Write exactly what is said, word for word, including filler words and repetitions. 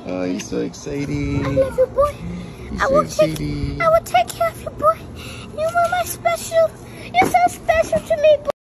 Oh, he's so excited. I love you, boy. He's I so will excited. take, I will take care of you, boy. You are my special. You're so special to me, boy.